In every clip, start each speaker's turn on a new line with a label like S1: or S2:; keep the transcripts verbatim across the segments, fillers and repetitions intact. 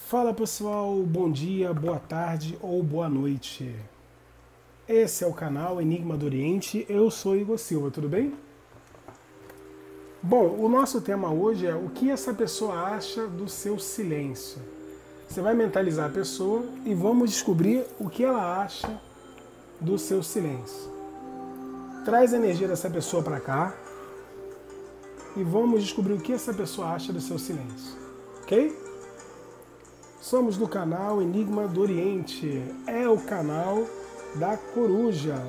S1: Fala pessoal, bom dia, boa tarde ou boa noite. Esse é o canal Enigma do Oriente, eu sou Igor Silva, tudo bem? Bom, o nosso tema hoje é o que essa pessoa acha do seu silêncio. Você vai mentalizar a pessoa e vamos descobrir o que ela acha do seu silêncio. Traz a energia dessa pessoa para cá e vamos descobrir o que essa pessoa acha do seu silêncio, ok? Somos do canal Enigma do Oriente, é o canal da coruja.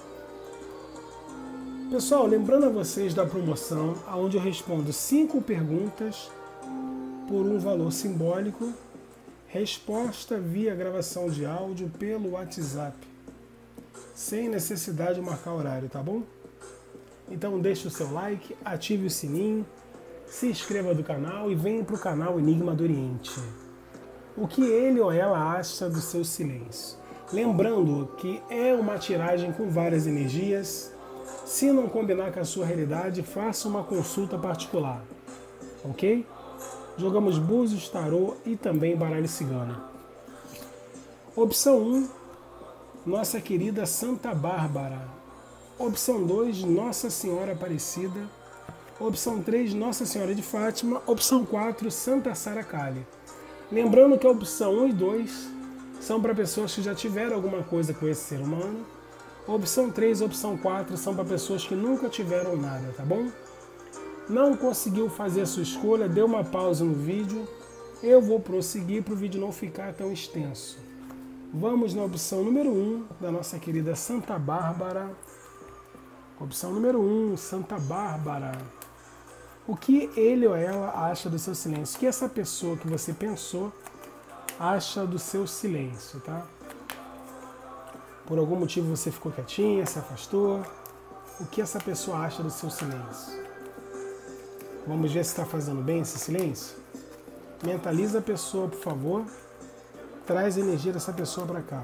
S1: Pessoal, lembrando a vocês da promoção, onde eu respondo cinco perguntas por um valor simbólico, resposta via gravação de áudio pelo WhatsApp, sem necessidade de marcar horário, tá bom? Então deixe o seu like, ative o sininho, se inscreva no canal e venha para o canal Enigma do Oriente. O que ele ou ela acha do seu silêncio. Lembrando que é uma tiragem com várias energias. Se não combinar com a sua realidade, faça uma consulta particular. Ok? Jogamos búzios, tarô e também baralho cigano. Opção um, Nossa querida Santa Bárbara. Opção dois, Nossa Senhora Aparecida. Opção três, Nossa Senhora de Fátima. Opção quatro, Santa Sara Kali. Lembrando que a opção um e dois são para pessoas que já tiveram alguma coisa com esse ser humano. A opção três e a opção quatro são para pessoas que nunca tiveram nada, tá bom? Não conseguiu fazer a sua escolha, dê uma pausa no vídeo. Eu vou prosseguir para o vídeo não ficar tão extenso. Vamos na opção número um da nossa querida Santa Bárbara. Opção número um, Santa Bárbara. O que ele ou ela acha do seu silêncio? O que essa pessoa que você pensou acha do seu silêncio, tá? Por algum motivo você ficou quietinha, se afastou. O que essa pessoa acha do seu silêncio? Vamos ver se está fazendo bem esse silêncio? Mentaliza a pessoa, por favor. Traz a energia dessa pessoa para cá.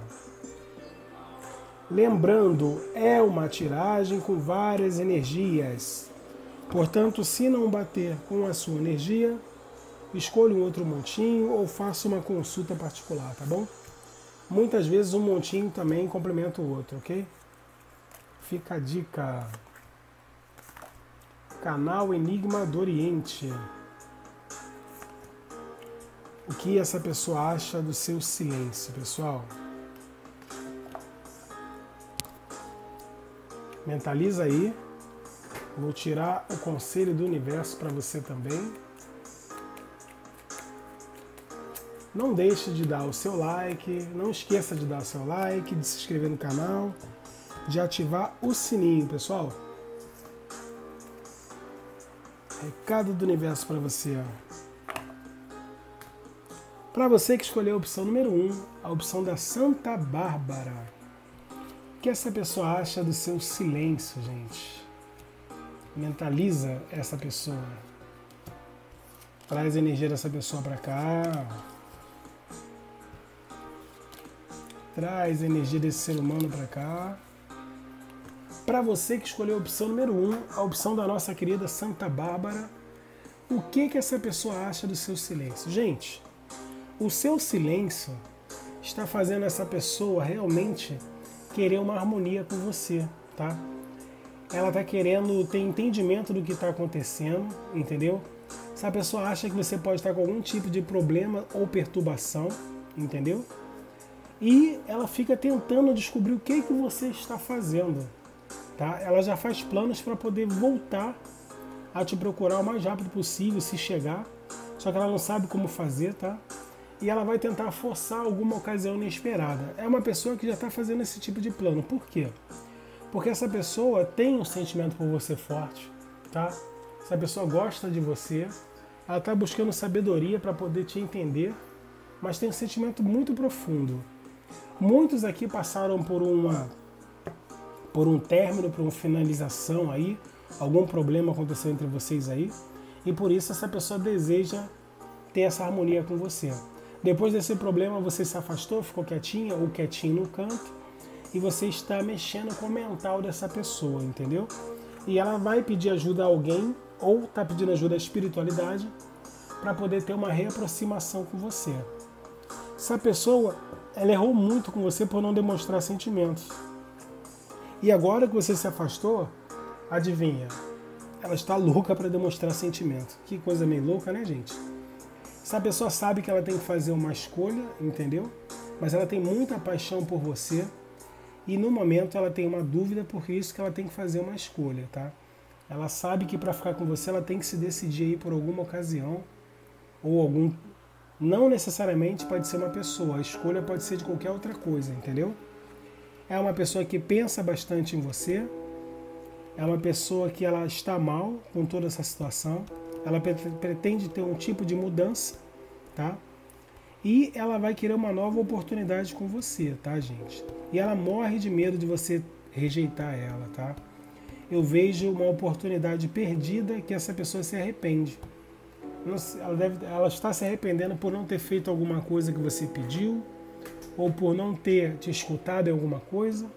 S1: Lembrando, é uma tiragem com várias energias. Portanto, se não bater com a sua energia, escolha um outro montinho ou faça uma consulta particular, tá bom? Muitas vezes um montinho também complementa o outro, ok? Fica a dica. Canal Enigma do Oriente. O que essa pessoa acha do seu silêncio, pessoal? Mentaliza aí. Vou tirar o conselho do universo para você também. Não deixe de dar o seu like, não esqueça de dar o seu like, de se inscrever no canal, de ativar o sininho, pessoal. Recado do universo para você. Para você que escolheu a opção número um, a opção da Santa Bárbara. O que essa pessoa acha do seu silêncio, gente? Mentaliza essa pessoa. Traz a energia dessa pessoa para cá. Traz a energia desse ser humano para cá. Para você que escolheu a opção número um, a opção da nossa querida Santa Bárbara, o que que essa pessoa acha do seu silêncio? Gente, o seu silêncio está fazendo essa pessoa realmente querer uma harmonia com você, tá? Ela está querendo ter entendimento do que está acontecendo, entendeu? Essa pessoa acha que você pode estar com algum tipo de problema ou perturbação, entendeu? E ela fica tentando descobrir o que que você está fazendo, tá? Ela já faz planos para poder voltar a te procurar o mais rápido possível, se chegar, só que ela não sabe como fazer, tá? E ela vai tentar forçar alguma ocasião inesperada. É uma pessoa que já está fazendo esse tipo de plano. Por quê? Porque essa pessoa tem um sentimento por você forte, tá? Essa pessoa gosta de você, ela está buscando sabedoria para poder te entender, mas tem um sentimento muito profundo. Muitos aqui passaram por uma, por um término, por uma finalização aí, algum problema aconteceu entre vocês aí, e por isso essa pessoa deseja ter essa harmonia com você. Depois desse problema você se afastou, ficou quietinha ou quietinho no canto, e você está mexendo com o mental dessa pessoa, entendeu? E ela vai pedir ajuda a alguém, ou está pedindo ajuda à espiritualidade, para poder ter uma reaproximação com você. Essa pessoa, ela errou muito com você por não demonstrar sentimentos. E agora que você se afastou, adivinha? Ela está louca para demonstrar sentimento. Que coisa meio louca, né, gente? Essa pessoa sabe que ela tem que fazer uma escolha, entendeu? Mas ela tem muita paixão por você. E no momento ela tem uma dúvida, por isso que ela tem que fazer uma escolha, tá? Ela sabe que para ficar com você ela tem que se decidir aí por alguma ocasião ou algum... Não necessariamente pode ser uma pessoa, a escolha pode ser de qualquer outra coisa, entendeu? É uma pessoa que pensa bastante em você, é uma pessoa que ela está mal com toda essa situação, ela pretende ter um tipo de mudança, tá? E ela vai querer uma nova oportunidade com você, tá, gente? E ela morre de medo de você rejeitar ela, tá? Eu vejo uma oportunidade perdida que essa pessoa se arrepende. Ela, deve, ela está se arrependendo por não ter feito alguma coisa que você pediu, ou por não ter te escutado em alguma coisa.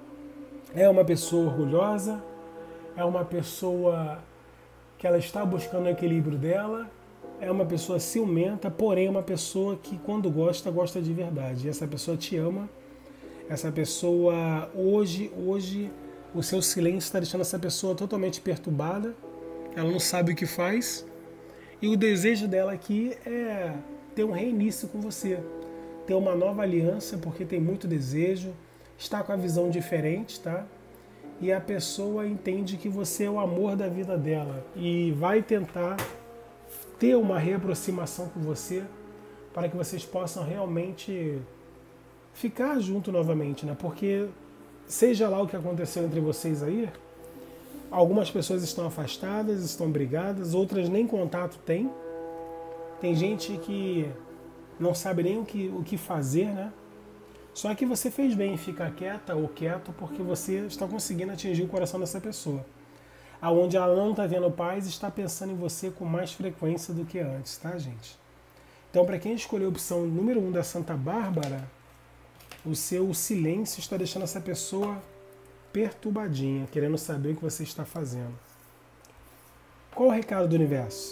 S1: É uma pessoa orgulhosa, é uma pessoa que ela está buscando o equilíbrio dela, é uma pessoa ciumenta, porém é uma pessoa que quando gosta, gosta de verdade. E essa pessoa te ama, essa pessoa hoje, hoje o seu silêncio está deixando essa pessoa totalmente perturbada, ela não sabe o que faz, e o desejo dela aqui é ter um reinício com você, ter uma nova aliança, porque tem muito desejo, está com a visão diferente, tá? E a pessoa entende que você é o amor da vida dela e vai tentar ter uma reaproximação com você para que vocês possam realmente ficar junto novamente, né? Porque seja lá o que aconteceu entre vocês aí, algumas pessoas estão afastadas, estão brigadas, outras nem contato têm. Tem gente que não sabe nem o que, o que fazer, né? Só que você fez bem em ficar quieta ou quieto porque você está conseguindo atingir o coração dessa pessoa. Aonde ela não está vendo paz, está pensando em você com mais frequência do que antes, tá, gente? Então, para quem escolheu a opção número um da Santa Bárbara, o seu silêncio está deixando essa pessoa perturbadinha, querendo saber o que você está fazendo. Qual o recado do universo?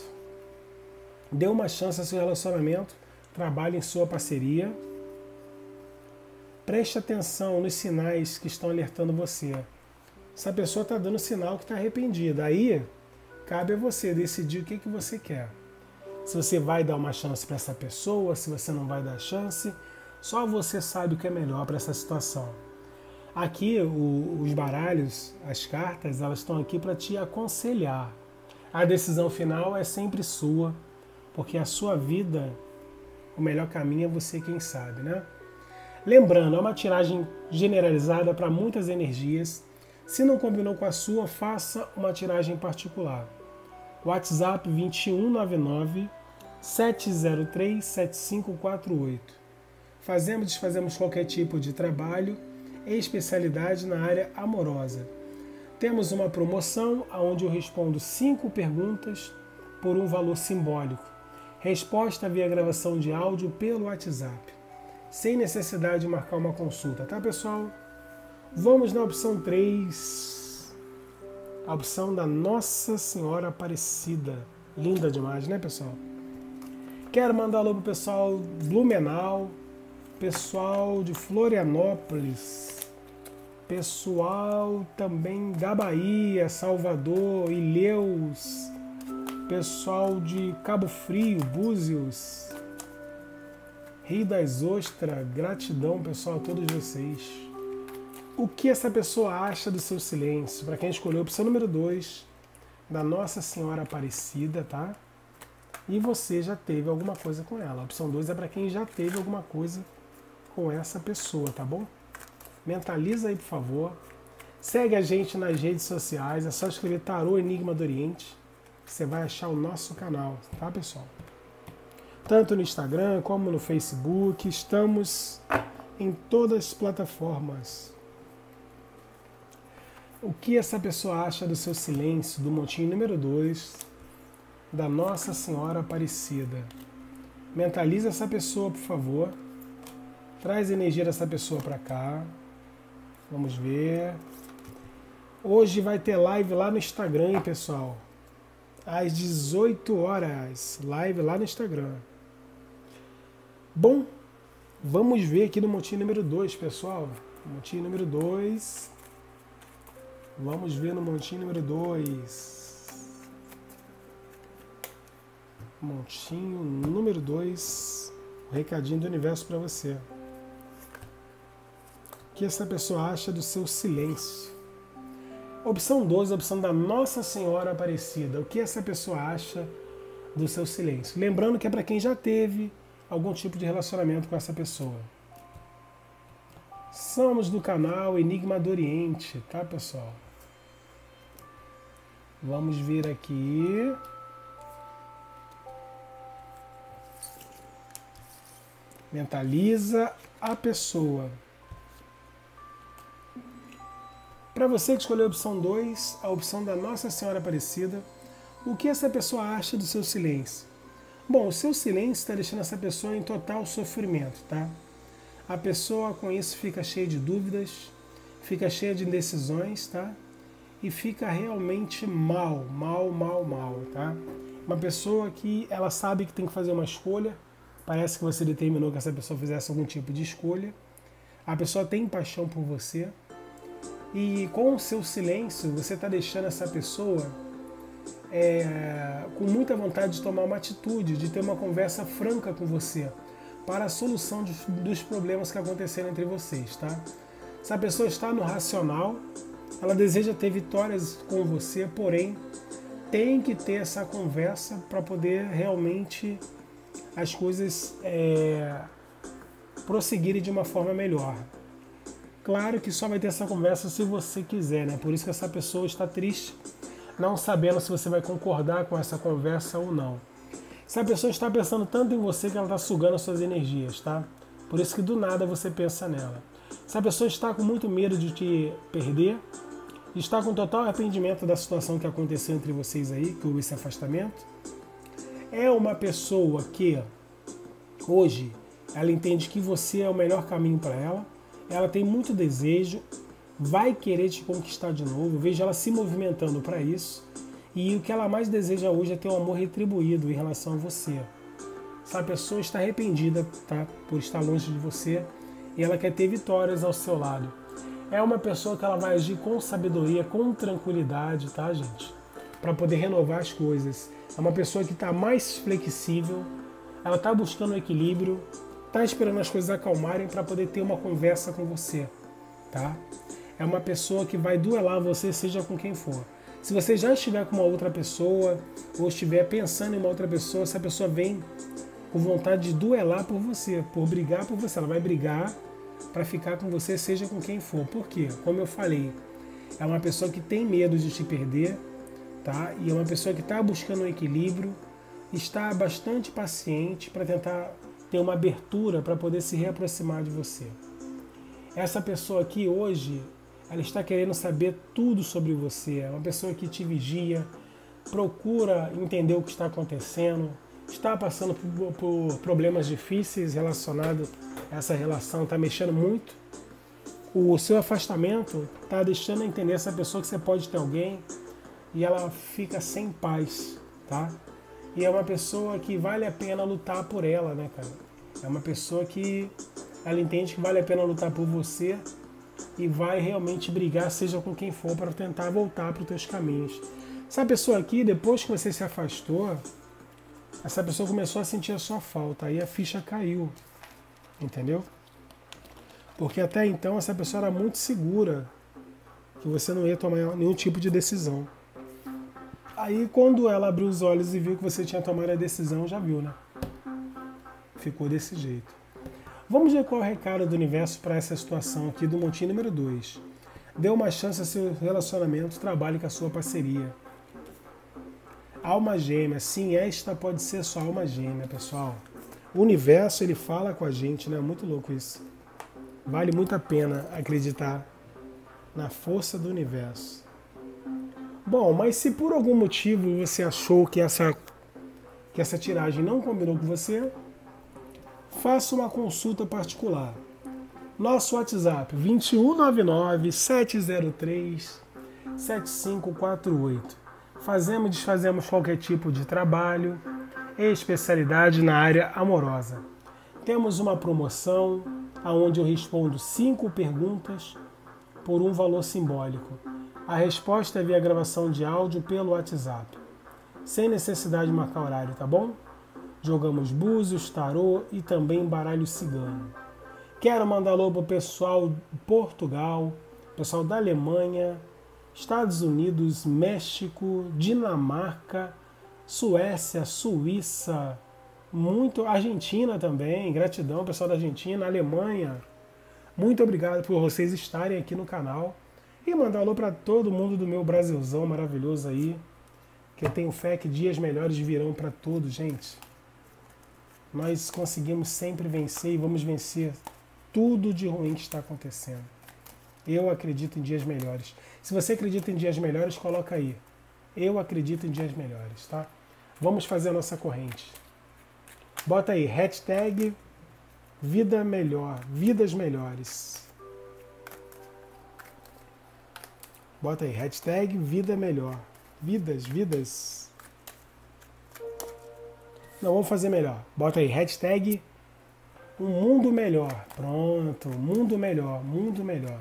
S1: Dê uma chance ao seu relacionamento, trabalhe em sua parceria. Preste atenção nos sinais que estão alertando você. Essa pessoa está dando sinal que está arrependida. Aí, cabe a você decidir o que, que você quer. Se você vai dar uma chance para essa pessoa, se você não vai dar chance, só você sabe o que é melhor para essa situação. Aqui, o, os baralhos, as cartas, elas estão aqui para te aconselhar. A decisão final é sempre sua, porque a sua vida, o melhor caminho é você quem sabe, né? Lembrando, é uma tiragem generalizada para muitas energias. Se não combinou com a sua, faça uma tiragem particular. WhatsApp vinte e um nove nove, sete zero três, sete cinco quatro oito. Fazemos e desfazemos qualquer tipo de trabalho e especialidade na área amorosa. Temos uma promoção onde eu respondo cinco perguntas por um valor simbólico. Resposta via gravação de áudio pelo WhatsApp, sem necessidade de marcar uma consulta, tá, pessoal? Vamos na opção três, a opção da Nossa Senhora Aparecida. Linda demais, né, pessoal? Quero mandar um alô pro pessoal Blumenau, pessoal de Florianópolis, pessoal também da Bahia, Salvador, Ilhéus, pessoal de Cabo Frio, Búzios, Rio das Ostras. Gratidão, pessoal, a todos vocês. O que essa pessoa acha do seu silêncio? Para quem escolheu a opção número dois, da Nossa Senhora Aparecida, tá? E você já teve alguma coisa com ela. A opção dois é para quem já teve alguma coisa com essa pessoa, tá bom? Mentaliza aí, por favor. Segue a gente nas redes sociais, é só escrever Tarô Enigma do Oriente, que você vai achar o nosso canal, tá, pessoal? Tanto no Instagram como no Facebook, estamos em todas as plataformas. O que essa pessoa acha do seu silêncio, do montinho número dois, da Nossa Senhora Aparecida? Mentaliza essa pessoa, por favor. Traz a energia dessa pessoa para cá. Vamos ver. Hoje vai ter live lá no Instagram, hein, pessoal? Às dezoito horas. Live lá no Instagram. Bom, Vamos ver aqui no montinho número dois, pessoal. Montinho número dois. Vamos ver no montinho número dois. Montinho número dois. O recadinho do universo para você. O que essa pessoa acha do seu silêncio? Opção doze, opção da Nossa Senhora Aparecida. O que essa pessoa acha do seu silêncio? Lembrando que é para quem já teve algum tipo de relacionamento com essa pessoa. Somos do canal Enigma do Oriente, tá, pessoal? Vamos ver aqui. Mentaliza a pessoa. Para você que escolheu a opção dois, a opção da Nossa Senhora Aparecida, o que essa pessoa acha do seu silêncio? Bom, o seu silêncio está deixando essa pessoa em total sofrimento, tá? A pessoa com isso fica cheia de dúvidas, fica cheia de indecisões, tá? E fica realmente mal, mal, mal, mal, tá? Uma pessoa que ela sabe que tem que fazer uma escolha, parece que você determinou que essa pessoa fizesse algum tipo de escolha, a pessoa tem paixão por você, e com o seu silêncio você está deixando essa pessoa é, com muita vontade de tomar uma atitude, de ter uma conversa franca com você, para a solução de, dos problemas que aconteceram entre vocês, tá? Essa pessoa está no racional, ela deseja ter vitórias com você, porém tem que ter essa conversa para poder realmente as coisas é, prosseguirem de uma forma melhor. Claro que só vai ter essa conversa se você quiser, né? Por isso que essa pessoa está triste, não sabendo se você vai concordar com essa conversa ou não. Essa pessoa está pensando tanto em você que ela está sugando as suas energias, tá? Por isso que do nada você pensa nela. Essa pessoa está com muito medo de te perder, está com total arrependimento da situação que aconteceu entre vocês aí, que houve esse afastamento. É uma pessoa que hoje ela entende que você é o melhor caminho para ela, ela tem muito desejo, vai querer te conquistar de novo, eu vejo ela se movimentando para isso, e o que ela mais deseja hoje é ter um amor retribuído em relação a você. Essa pessoa está arrependida, tá, por estar longe de você, e ela quer ter vitórias ao seu lado. É uma pessoa que ela vai agir com sabedoria, com tranquilidade, tá, gente? Para poder renovar as coisas. É uma pessoa que está mais flexível, ela está buscando equilíbrio, está esperando as coisas acalmarem para poder ter uma conversa com você, tá? É uma pessoa que vai duelar você, seja com quem for. Se você já estiver com uma outra pessoa, ou estiver pensando em uma outra pessoa, essa pessoa vem com vontade de duelar por você, por brigar por você. Ela vai brigar para ficar com você, seja com quem for. Por quê? Como eu falei, é uma pessoa que tem medo de te perder, tá? E é uma pessoa que está buscando um equilíbrio, está bastante paciente para tentar ter uma abertura para poder se reaproximar de você. Essa pessoa aqui hoje, ela está querendo saber tudo sobre você. É uma pessoa que te vigia, procura entender o que está acontecendo, está passando por, por problemas difíceis relacionados a essa relação, está mexendo muito. O seu afastamento está deixando entender essa pessoa que você pode ter alguém e ela fica sem paz, tá? E é uma pessoa que vale a pena lutar por ela, né, cara? É uma pessoa que ela entende que vale a pena lutar por você e vai realmente brigar, seja com quem for, para tentar voltar para os teus caminhos. Essa pessoa aqui, depois que você se afastou, essa pessoa começou a sentir a sua falta, aí a ficha caiu, entendeu? Porque até então essa pessoa era muito segura que você não ia tomar nenhum tipo de decisão. Aí quando ela abriu os olhos e viu que você tinha tomado a decisão, já viu, né? Ficou desse jeito. Vamos ver qual é o recado do universo para essa situação aqui do montinho número dois. Dê uma chance a seu relacionamento, trabalhe com a sua parceria. Alma gêmea, sim, esta pode ser sua alma gêmea, pessoal. O universo, ele fala com a gente, né? Muito louco isso. Vale muito a pena acreditar na força do universo. Bom, mas se por algum motivo você achou que essa, que essa tiragem não combinou com você, faça uma consulta particular. Nosso WhatsApp, dois um nove nove, sete zero três, sete cinco quatro oito. Fazemos e desfazemos qualquer tipo de trabalho e especialidade na área amorosa. Temos uma promoção onde eu respondo cinco perguntas por um valor simbólico. A resposta é via gravação de áudio pelo WhatsApp, sem necessidade de marcar horário, tá bom? Jogamos búzios, tarô e também baralho cigano. Quero mandar alô pro pessoal de Portugal, pessoal da Alemanha, Estados Unidos, México, Dinamarca, Suécia, Suíça, muito Argentina também. Gratidão, pessoal da Argentina, Alemanha. Muito obrigado por vocês estarem aqui no canal. E mandar alô para todo mundo do meu Brasilzão maravilhoso aí, que eu tenho fé que dias melhores virão para todos, gente. Nós conseguimos sempre vencer e vamos vencer tudo de ruim que está acontecendo. Eu acredito em dias melhores. Se você acredita em dias melhores, coloca aí. Eu acredito em dias melhores, tá? Vamos fazer a nossa corrente. Bota aí, hashtag vida melhor, vidas melhores. Bota aí, hashtag vida melhor. Vidas, vidas. Não, vamos fazer melhor. Bota aí, hashtag um mundo melhor. Pronto, mundo melhor, mundo melhor.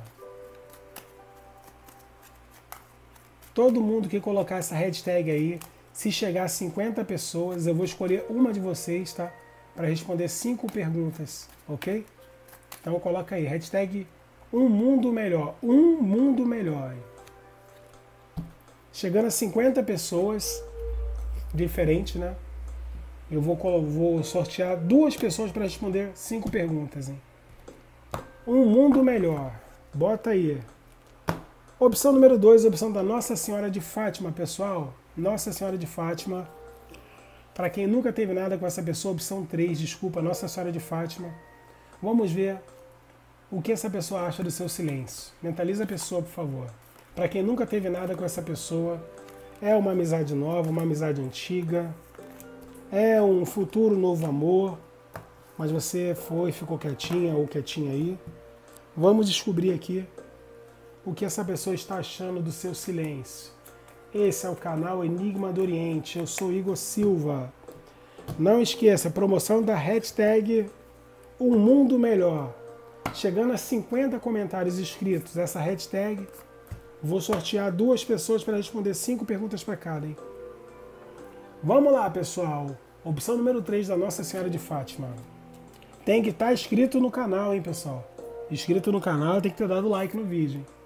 S1: Todo mundo que colocar essa hashtag aí, se chegar a cinquenta pessoas, eu vou escolher uma de vocês, tá? Para responder cinco perguntas, ok? Então coloca aí, hashtag um mundo melhor. Um mundo melhor. Chegando a cinquenta pessoas, diferente, né? Eu vou, vou sortear duas pessoas para responder cinco perguntas, hein? Um mundo melhor. Bota aí. Opção número dois, opção da Nossa Senhora de Fátima, pessoal. Nossa Senhora de Fátima. Para quem nunca teve nada com essa pessoa, opção três, desculpa, Nossa Senhora de Fátima. Vamos ver o que essa pessoa acha do seu silêncio. Mentaliza a pessoa, por favor. Para quem nunca teve nada com essa pessoa, é uma amizade nova, uma amizade antiga, é um futuro novo amor, mas você foi, ficou quietinha ou quietinha aí. Vamos descobrir aqui o que essa pessoa está achando do seu silêncio. Esse é o canal Enigma do Oriente. Eu sou Igor Silva. Não esqueça, promoção da hashtag Um Mundo Melhor. Chegando a cinquenta comentários escritos essa hashtag, vou sortear duas pessoas para responder cinco perguntas para cada, hein? Vamos lá, pessoal. Opção número três da Nossa Senhora de Fátima. Tem que estar inscrito no canal, hein, pessoal? Inscrito no canal, tem que ter dado like no vídeo, hein?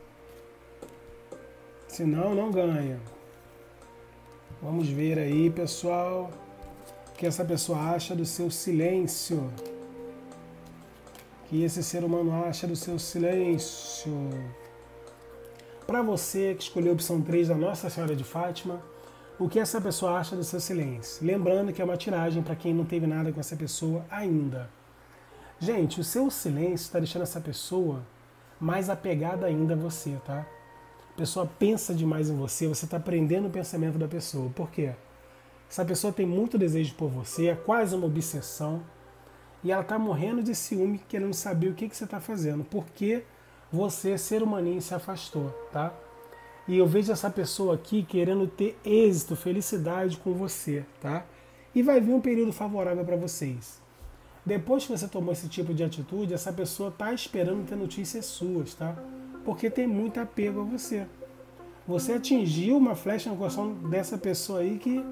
S1: Senão, não ganha. Vamos ver aí, pessoal, o que essa pessoa acha do seu silêncio. O que esse ser humano acha do seu silêncio. Para você que escolheu a opção três da Nossa Senhora de Fátima, o que essa pessoa acha do seu silêncio? Lembrando que é uma tiragem para quem não teve nada com essa pessoa ainda. Gente, o seu silêncio está deixando essa pessoa mais apegada ainda a você, tá? A pessoa pensa demais em você, você está prendendo o pensamento da pessoa. Por quê? Essa pessoa tem muito desejo por você, é quase uma obsessão, e ela está morrendo de ciúme, querendo saber o que, que você está fazendo. Por que você, ser humaninho, se afastou, tá? E eu vejo essa pessoa aqui querendo ter êxito, felicidade com você, tá? E vai vir um período favorável para vocês. Depois que você tomou esse tipo de atitude, essa pessoa está esperando ter notícias suas, tá? Porque tem muito apego a você. Você atingiu uma flecha no coração dessa pessoa aí que...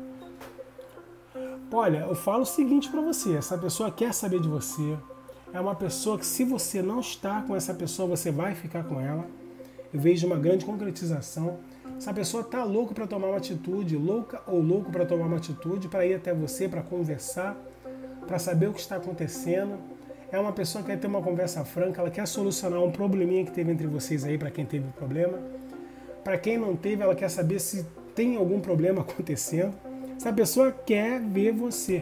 S1: Olha, eu falo o seguinte para você, essa pessoa quer saber de você. É uma pessoa que, se você não está com essa pessoa, você vai ficar com ela. Eu vejo uma grande concretização. Essa pessoa está louca para tomar uma atitude, louca ou louco para tomar uma atitude, para ir até você, para conversar, para saber o que está acontecendo. É uma pessoa que quer ter uma conversa franca, ela quer solucionar um probleminha que teve entre vocês aí, para quem teve o problema. Para quem não teve, ela quer saber se tem algum problema acontecendo. Essa pessoa quer ver você.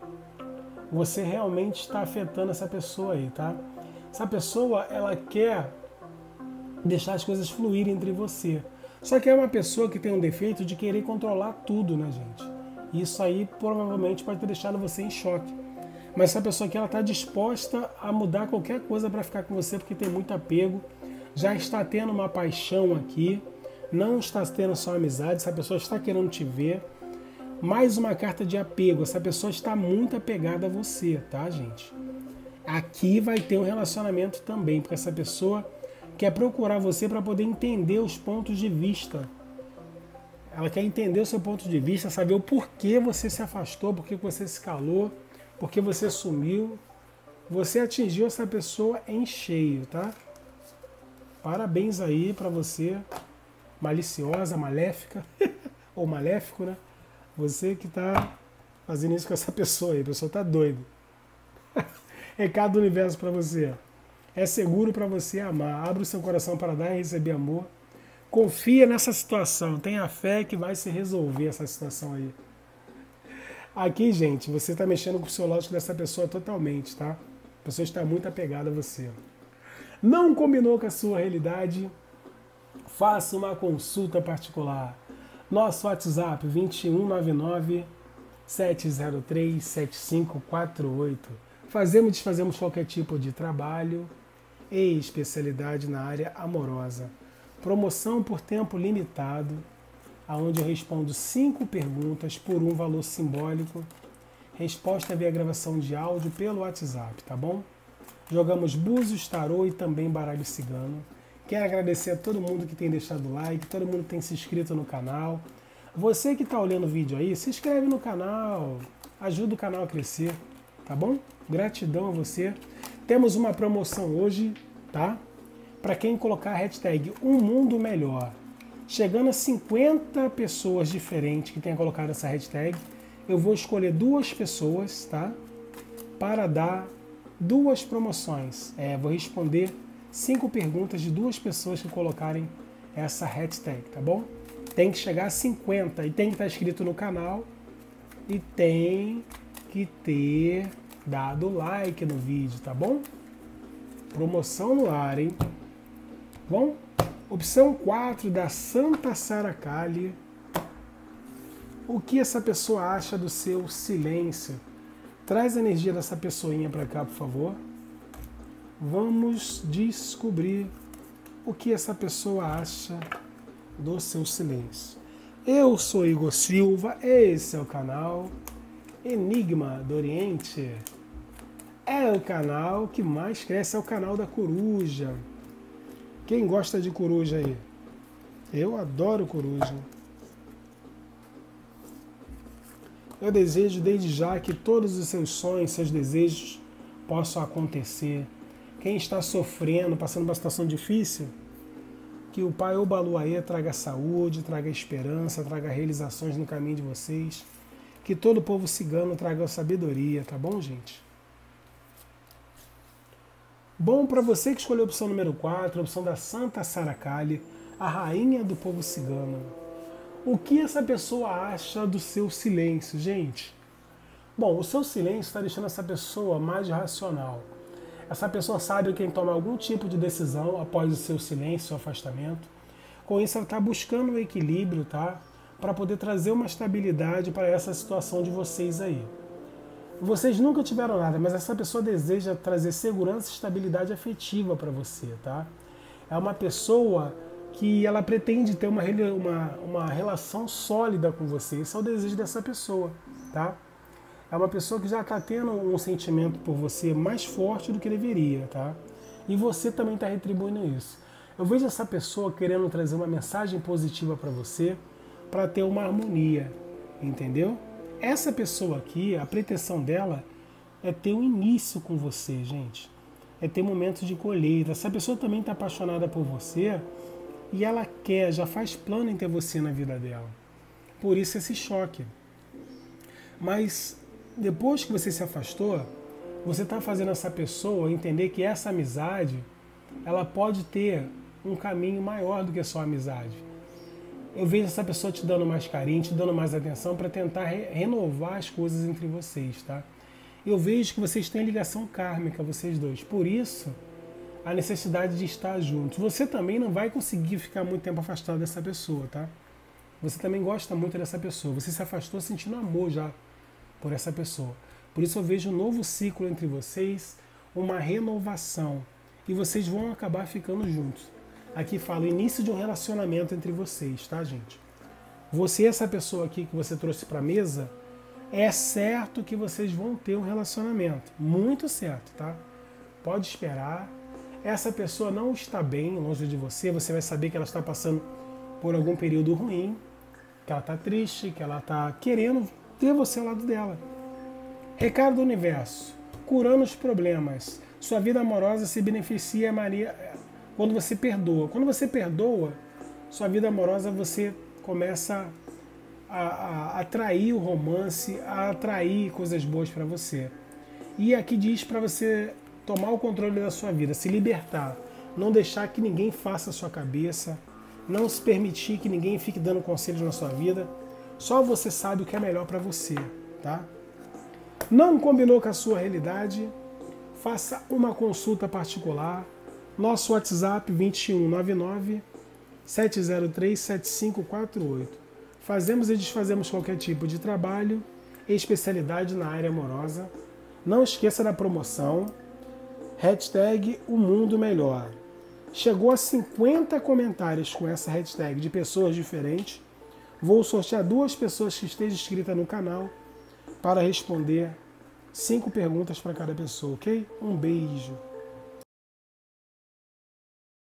S1: Você realmente está afetando essa pessoa aí, tá? Essa pessoa, ela quer deixar as coisas fluírem entre você. Só que é uma pessoa que tem um defeito de querer controlar tudo, né, gente? Isso aí provavelmente pode ter deixado você em choque. Mas essa pessoa aqui, ela está disposta a mudar qualquer coisa para ficar com você, porque tem muito apego, já está tendo uma paixão aqui, não está tendo só amizade, essa pessoa está querendo te ver. Mais uma carta de apego, essa pessoa está muito apegada a você, tá, gente? Aqui vai ter um relacionamento também, porque essa pessoa quer procurar você para poder entender os pontos de vista. Ela quer entender o seu ponto de vista, saber o porquê você se afastou, porquê você se calou, porquê você sumiu. Você atingiu essa pessoa em cheio, tá? Parabéns aí para você, maliciosa, maléfica, ou maléfico, né? Você que tá fazendo isso com essa pessoa aí, a pessoa tá doida. Recado do universo para você. É seguro para você amar. Abra o seu coração para dar e receber amor. Confia nessa situação. Tenha fé que vai se resolver essa situação aí. Aqui, gente, você está mexendo com o psicológico dessa pessoa totalmente, tá? A pessoa está muito apegada a você. Não combinou com a sua realidade? Faça uma consulta particular. Nosso WhatsApp vinte e um nove nove, sete zero três, sete cinco quatro oito. Fazemos e desfazemos qualquer tipo de trabalho e especialidade na área amorosa. Promoção por tempo limitado, onde eu respondo cinco perguntas por um valor simbólico. Resposta via gravação de áudio pelo WhatsApp, tá bom? Jogamos búzios, tarô e também baralho cigano. Quero agradecer a todo mundo que tem deixado o like, todo mundo que tem se inscrito no canal. Você que está olhando o vídeo aí, se inscreve no canal, ajuda o canal a crescer, tá bom? Gratidão a você. Temos uma promoção hoje, tá? Para quem colocar a hashtag Um Mundo Melhor. Chegando a cinquenta pessoas diferentes que tenham colocado essa hashtag, eu vou escolher duas pessoas, tá? Para dar duas promoções. É, vou responder cinco perguntas de duas pessoas que colocarem essa hashtag, tá bom? Tem que chegar a cinquenta e tem que estar inscrito no canal e tem que ter dado like no vídeo, tá bom? Promoção no ar, hein? Bom, opção quatro da Santa Sara Kali. O que essa pessoa acha do seu silêncio? Traz a energia dessa pessoinha para cá, por favor. Vamos descobrir o que essa pessoa acha do seu silêncio. Eu sou Igor Silva, esse é o canal Enigma do Oriente. É o canal que mais cresce, é o canal da coruja. Quem gosta de coruja aí? Eu adoro coruja. Eu desejo desde já que todos os seus sonhos, seus desejos possam acontecer. Quem está sofrendo, passando uma situação difícil, que o Pai Obaluaê traga saúde, traga esperança, traga realizações no caminho de vocês. Que todo o povo cigano traga sabedoria, tá bom, gente? Bom, para você que escolheu a opção número quatro, a opção da Santa Sara Kali, a rainha do povo cigano. O que essa pessoa acha do seu silêncio, gente? Bom, o seu silêncio está deixando essa pessoa mais racional. Essa pessoa sabe quem toma algum tipo de decisão após o seu silêncio, seu afastamento. Com isso, ela está buscando um equilíbrio, tá? Para poder trazer uma estabilidade para essa situação de vocês aí. Vocês nunca tiveram nada, mas essa pessoa deseja trazer segurança e estabilidade afetiva para você, tá? É uma pessoa que ela pretende ter uma, uma, uma relação sólida com você. Esse é o desejo dessa pessoa, tá? É uma pessoa que já está tendo um sentimento por você mais forte do que deveria, tá? E você também está retribuindo isso. Eu vejo essa pessoa querendo trazer uma mensagem positiva para você, para ter uma harmonia, entendeu? Essa pessoa aqui, a pretensão dela é ter um início com você, gente. É ter momentos de colheita. Essa pessoa também está apaixonada por você e ela quer, já faz plano em ter você na vida dela. Por isso esse choque. Mas depois que você se afastou, você está fazendo essa pessoa entender que essa amizade, ela pode ter um caminho maior do que só amizade. Eu vejo essa pessoa te dando mais carinho, te dando mais atenção para tentar re renovar as coisas entre vocês, tá? Eu vejo que vocês têm ligação kármica, vocês dois. Por isso, a necessidade de estar juntos. Você também não vai conseguir ficar muito tempo afastado dessa pessoa, tá? Você também gosta muito dessa pessoa. Você se afastou sentindo amor já por essa pessoa. Por isso eu vejo um novo ciclo entre vocês, uma renovação. E vocês vão acabar ficando juntos. Aqui fala o início de um relacionamento entre vocês, tá, gente? Você, essa pessoa aqui que você trouxe para a mesa, é certo que vocês vão ter um relacionamento. Muito certo, tá? pode esperar. Essa pessoa não está bem longe de você, você vai saber que ela está passando por algum período ruim, que ela está triste, que ela está querendo ter você ao lado dela. Recado do universo, curando os problemas. Sua vida amorosa se beneficia Maria, quando você perdoa. Quando você perdoa, sua vida amorosa você começa a, a atrair o romance, a atrair coisas boas para você. E aqui diz para você tomar o controle da sua vida, se libertar, não deixar que ninguém faça a sua cabeça, não se permitir que ninguém fique dando conselhos na sua vida. Só você sabe o que é melhor para você, tá? Não combinou com a sua realidade? Faça uma consulta particular. Nosso WhatsApp vinte e um, noventa e nove, sete zero três, sete cinco quatro oito. Fazemos e desfazemos qualquer tipo de trabalho, especialidade na área amorosa. Não esqueça da promoção, hashtag o mundo melhor. Chegou a cinquenta comentários com essa hashtag de pessoas diferentes. Vou sortear duas pessoas que estejam inscritas no canal para responder cinco perguntas para cada pessoa, ok? Um beijo.